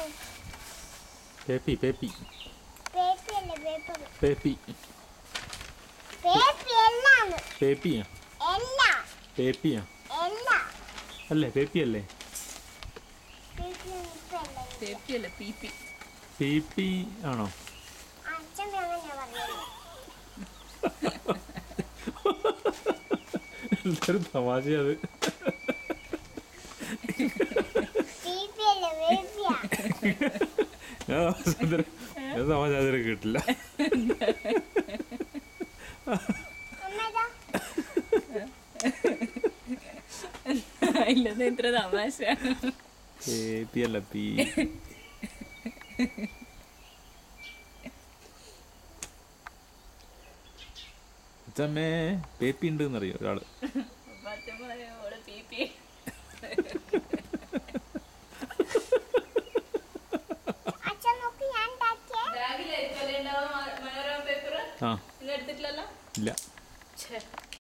പേപ്പി പേപ്പി പേപ്പി അല്ല പേപ്പർ. പേപ്പി പേപ്പി എല്ലാണ്. പേപ്പിയാ എല്ലാ പേപ്പിയാ എല്ലാ അല്ലേ പേപ്പി അല്ലേ പേപ്പി ഇപ്പല്ല. പേപ്പിയല്ല പീപ്പി. പേപ്പി ആണോ? അച്ഛൻ അങ്ങനെ പറഞ്ഞു. എന്തൊരു തമാശ അത്. പേപ്പി അല്ല പേപ്പിയാ. ഞാൻ തമാശ അതിന് കിട്ടില്ല. അമ്മേതാ ഇല്ലെന്ന് ഇത്ര തമാശ. പേപ്പി അല്ല പീ. അച്ഛമ്മേ പേപ്പി ഉണ്ട് എന്നറിയോ ഒരാള്? പീപ്പി. അച്ഛൻ നോക്കി ഞാൻ ഉണ്ടാക്കിയേ. ബാഗിലായിരിക്കും അല്ലേ ഉണ്ടാവുക മനോരമ പേപ്പർ? ആ എടുത്തിട്ടില്ലല്ലോ. ഇല്ല.